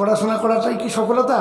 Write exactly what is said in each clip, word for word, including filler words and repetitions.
পড়াশোনা করাটাই কি সফলতা?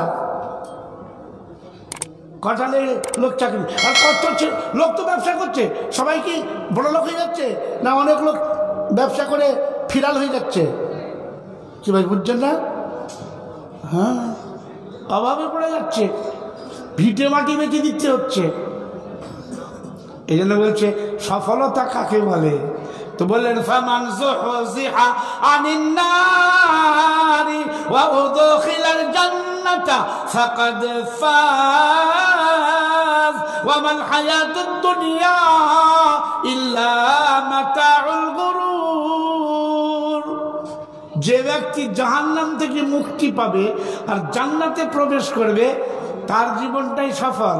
কটালে লোক চাকরি, আর কত লোক তো ব্যবসা করছে। সবাই কি বড় লোক হয়ে যাচ্ছে? না অনেক লোক ব্যবসা করে ফিরাল হয়ে যাচ্ছে। কি ভাই বুঝছেন না? হ্যাঁ, অভাবে পড়ে যাচ্ছে, ভিটে মাটি বেঁচে দিতে হচ্ছে। এই জন্য বলছে সফলতা কাকে বলে? তো বললেন ফামান যুহযিহা আনিন নারি ওয়া উদখিলাল জান্নাতা ফাকাদ ফাজ ওয়া মাল হায়াতুদ দুনিয়া ইল্লা মাতাউল গুরুর। যে ব্যক্তি জাহান্নাম থেকে মুক্তি পাবে আর জান্নাতে প্রবেশ করবে তার জীবনটাই সফল।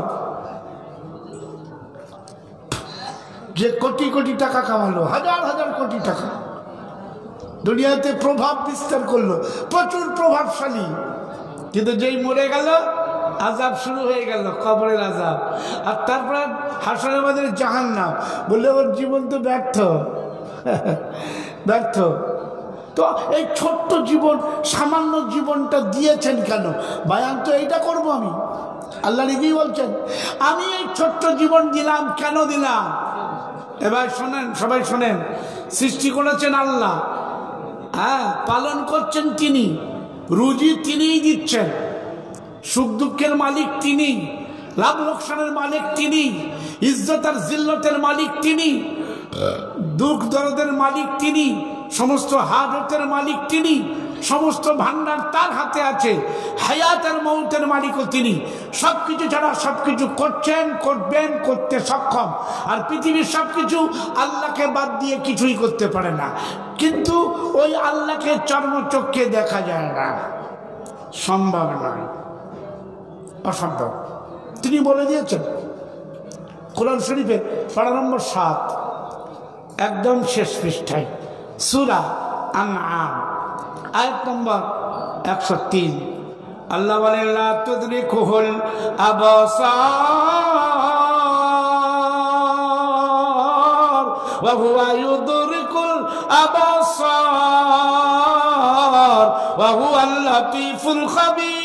যে কোটি কোটি টাকা কামালো, হাজার হাজার কোটি টাকা, দুনিয়াতে প্রভাব বিস্তার করলো, প্রচুর প্রভাবশালী, কিন্তু যেই মরে গেল আযাব শুরু হয়ে গেল, কবরের আযাব, আর তারপর হাসরের মাঝে জাহান্নাম। বললে ওর জীবন তো ব্যর্থ ব্যর্থ। তো এই ছোট্ট জীবন, সামান্য জীবনটা দিয়েছেন কেন? বায়ান তো এইটা করবো আমি। আল্লাহ নিজেই বলছেন আমি এই ছোট্ট জীবন দিলাম, কেন দিলাম? এবার শোনেন, সবাই শোনেন। সৃষ্টি করেছেন আল্লাহ, হ্যাঁ, পালন করছেন তিনি, রুজি তিনিই দিচ্ছেন, সুখ দুঃখের মালিক তিনি, লাভ লোকসানের মালিক তিনি, ইজ্জত আর জিল্লতের মালিক তিনি, দুঃখ দরদের মালিক তিনি, সমস্ত হাজতের মালিক তিনি, সমস্ত ভান্ডার তার হাতে আছে, হায়াত আর মৌতের মালিকও তিনি। সবকিছু ছাড়া সবকিছু করছেন, করবেন, করতে সক্ষম। আর পৃথিবীর সবকিছু আল্লাহকে বাদ দিয়ে কিছুই করতে পারে না। কিন্তু ওই আল্লাহকে চর্মচক্ষে দেখা যায় না, সম্ভব নয়, অসম্ভব। তিনি বলে দিয়েছেন কোরআন শরীফে পারা নম্বর সাত, একদম শেষ পৃষ্ঠায়, সূরা আনআম আয়াত নম্বর একশো তিন। আল্লাহ বলেন লা তুদরিকুহুল আবসার ওয়া হুয়া ইউদরিকুল আবসার ওয়া হুয়াল লাতীফুল খাবীর।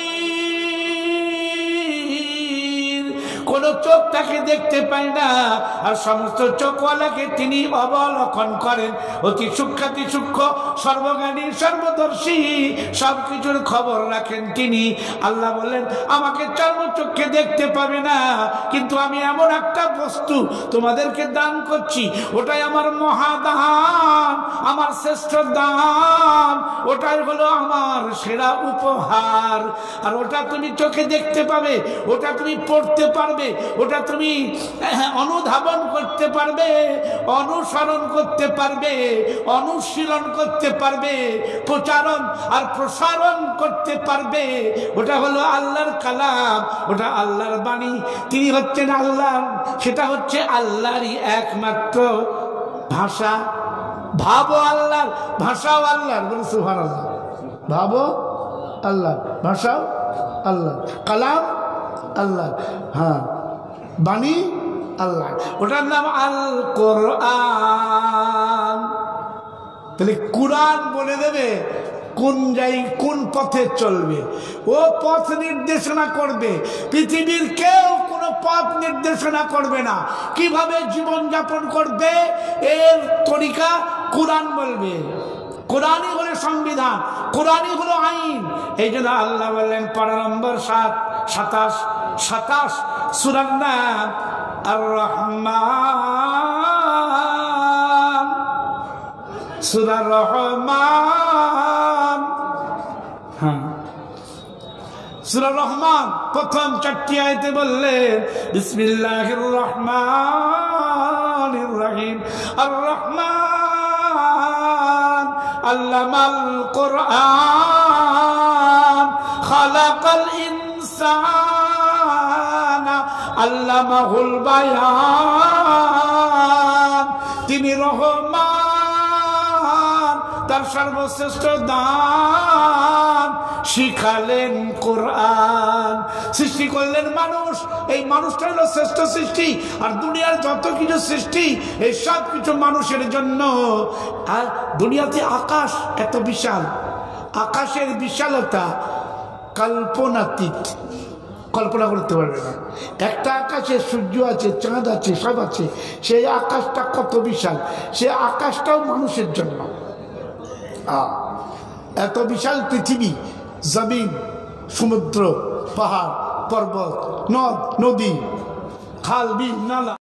কোন চোখ তাকে দেখতে পায় না, আর সমস্ত চোখওয়ালাকে তিনি অবলোকন করেন। অতি সূক্ষ্মাতি সূক্ষ্ম, সর্বজ্ঞানী, সর্বদর্শী, সবকিছুর খবর রাখেন তিনি। আল্লাহ বললেন আমাকে চর্মচক্ষে দেখতে পাবে না, কিন্তু আমি এমন একটা বস্তু তোমাদেরকে দান করছি, ওটাই আমার মহাদান, আমার শ্রেষ্ঠ দান, ওটাই হলো আমার সেরা উপহার। আর ওটা তুমি চোখে দেখতে পাবে, ওটা তুমি পড়তে পারবে, ওটা তুমি অনুধাবন করতে পারবে, অনুসরণ করতে পারবে, অনুশীলন করতে পারবে, প্রচারণ আর প্রসারণ করতে পারবে। ওটা হলো আল্লাহর কালাম, ওটা আল্লাহর বাণী। তিনি হচ্ছেন আল্লাহ, সেটা হচ্ছে আল্লাহরই একমাত্র ভাষা। ভাবো আল্লাহর ভাষাও আল্লাহর, বলে সুবহানাল্লাহ। ভাবো আল্লাহ, ভাষাও আল্লাহ, কালাম আল্লাহ, হ্যাঁ, বাণী আল্লাহ। ওটার নাম আল কোরআন। তাহলে কোরআন বলে দেবে কোন যাই কোন পথে চলবে, ও পথ নির্দেশনা করবে। পৃথিবীর কেউ কোনো পথ নির্দেশনা করবে না, কিভাবে জীবন যাপন করবে এর তরিকা কোরআন বলবে। কোরআনই হলো সংবিধান, কোরআনই হলো আইন। এই জন্য আল্লাহ বললেন পারা নম্বর সাত, সাতাশ সাতাশ সূরার নাম আর রহমান, সূরা রহমান। হ্যাঁ, সূরা রহমান প্রথম চারটি আয়াতে বললেন বিসমিল্লাহির রহমানির রহিম। আর রহমান আল্লামাল কোরআন খালাকাল ইনসানা আল্লামাহুল বায়ান। তিনি রহমান, তার সর্বশ্রেষ্ঠ দান শিখালেন কোরআন। সৃষ্টি করলেন মানুষ, এই মানুষটা হলো শ্রেষ্ঠ সৃষ্টি। আর দুনিয়ার যত কিছু সৃষ্টি এই সব কিছু মানুষের জন্য। আর দুনিয়াতে আকাশ এত বিশাল, আকাশের বিশালতা কল্পনাতীত, কল্পনা করতে পারবে না। একটা আকাশে সূর্য আছে, চাঁদ আছে, সব আছে, সেই আকাশটা কত বিশাল, সে আকাশটাও মানুষের জন্য। এত বিশাল পৃথিবী, জমিন, সমুদ্র, পাহাড়, পর্বত, নদ নদী, খাল, বিল, নালা।